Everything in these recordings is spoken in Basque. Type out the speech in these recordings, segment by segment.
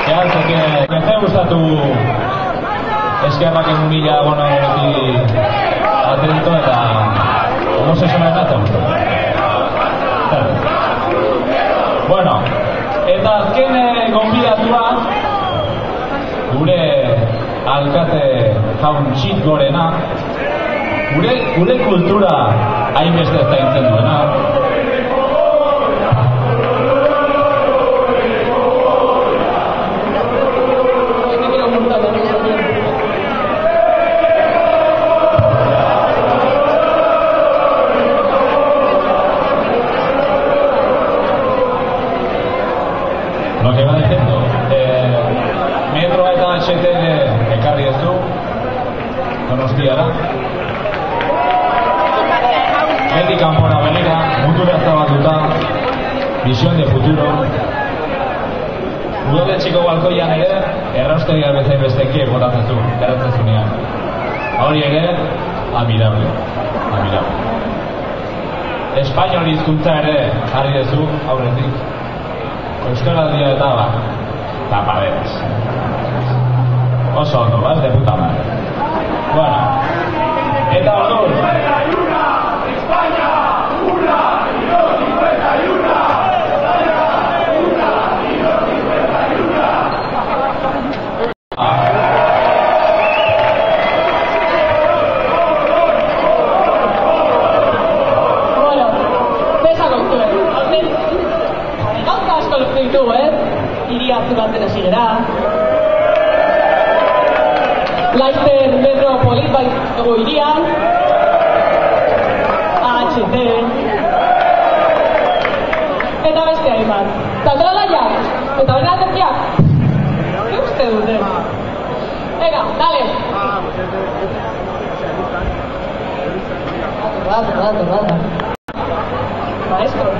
Ez da gustatu eskerrak egun mila gonoetik atento eta homosexuala eta bueno, eta azken gonbidatua gure alkate jaun txit gorena gure kultura hainbeste zaintzen duena. Lo que va diciendo, Metro eta HTN ekarri ez du Donostiara. Beti kanpora begira, mundura zabatuta, visión de futuro. Udaletxeko balkoian ere, erraustegia bezain besteki botatzen zu, garatzen zunean. Hori ere, admirable. Espainol hizkuntza ere jarri dezu aurretik. Euskaraldia eta tapaderas. Oso ondo, de puta madre. Bueno, eta orduan. España, una, y dos, 51. Iria baten hasi gara. Laster metropolit ego irian. HT. Eta beste hainbat. Tatralaiak eta horren aterkiak. Ke uste dute? Venga, dale. Rata. Maestro.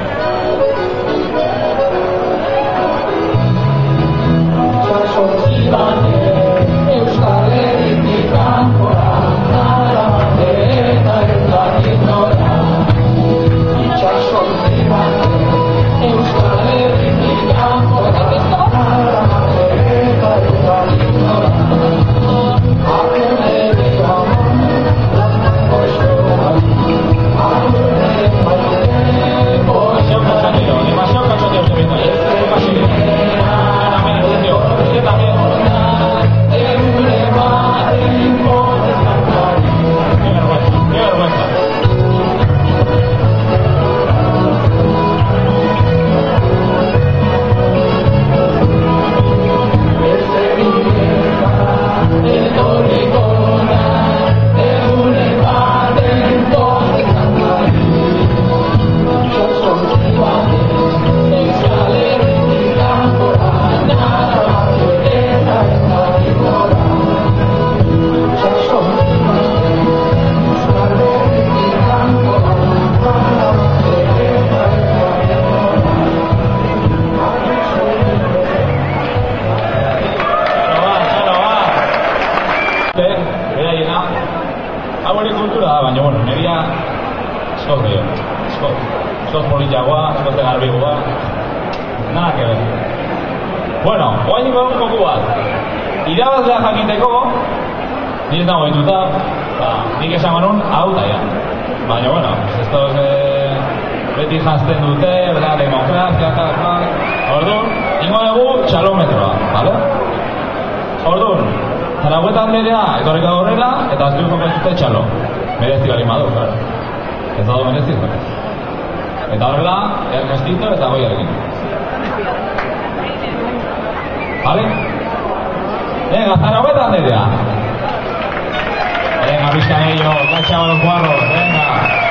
Sos politiagoa, sos de garbigoa. Nada que ver. Bueno, hoy vamos con Cuba. Irabazlea jakiteko, ni ez dago dituta, nik esan manun, hau da ya. Baina, bueno, estos beti jazten dute, demokrazia, tal. Orduan, ingo dugu txalometroa, ¿vale? Orduan, Zaragoeta anderea, etorrika horrela, eta aztu jokatute txalo. Merezi bali madu, claro. Ez dago merezi, eta horrela, Ernestito eta Goiarekin. ¿Vale? Venga, Zaragoeta anderea. Venga, Vizcaíno, cachaba los guarros, venga.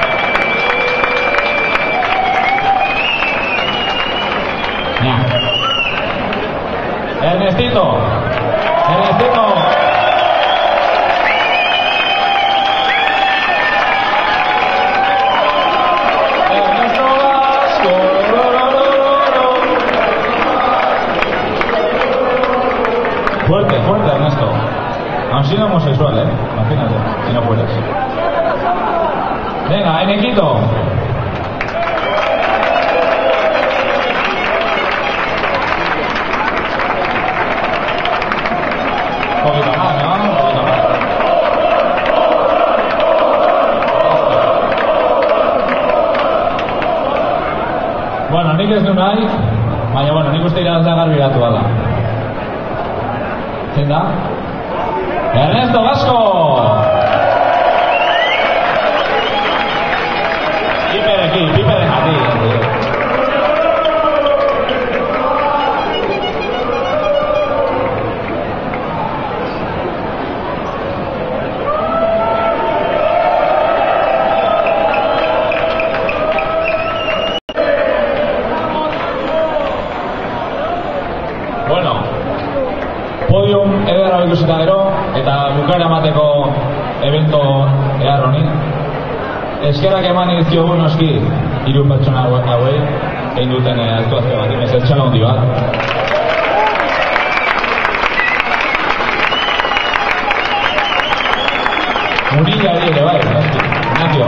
Ya. Ernestito. Fuerte, Ernesto. Aún siendo homosexual, imagínate, si no fueras. Venga, Enequito. du nahi, baina, bueno, nik uste irabazlea garbi gatu dala. Zein da? Ernesto Gasco! Piperren ati. Bueno, podium ederra ikusita gero, eta bukaera emateko evento ehar honi. Eskerrak eman dizkiogu noski 3 pertsona hauei egin duten aktuazio bat, mezetxala handi bat. Murillari ere bai, Ignacio.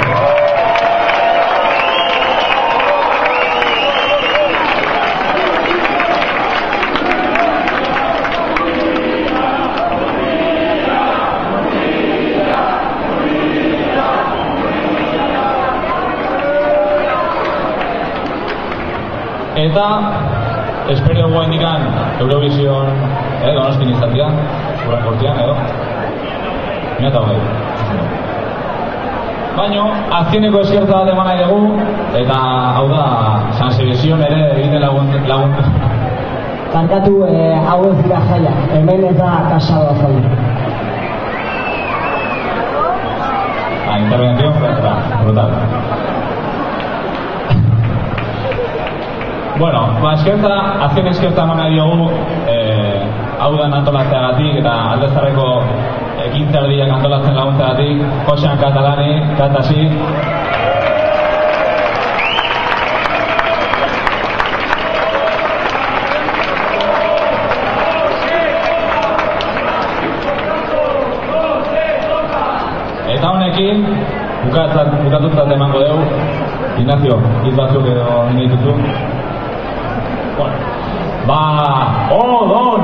Eta espero guen dikan Eurovision Donostin izatean, urren kortian edo eta hori. Baina azkeneko eskertza bat eman nahi dugu, eta hau da San Sebastian ere egiten lagun. Barkatu, hau ez dira jaia, hemen ez da kasado azaldu. Intervención, brutal. Bueno, azken eskertza eman nahi diogu hau da antolatzeagatik eta aldezarreko ekintzardiak antolatzen laguntzeagatik, Josean Katalani, Katasi. Eta honekin, bukatutzat emango dugu, Ignacio, hitz batzuk edo nahi dituzu. Bueno, ba, odon!